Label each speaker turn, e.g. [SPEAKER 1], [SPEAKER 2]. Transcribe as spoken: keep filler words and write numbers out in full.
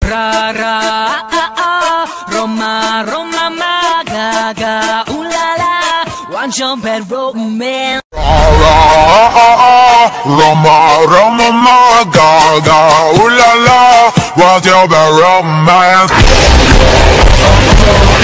[SPEAKER 1] Ra ra ah ah, Roma Roma ma ga ga, ooh la la, 완전 bad romance.
[SPEAKER 2] Roma, Roma, ma, gaga, ooh la la, what's your bad romance?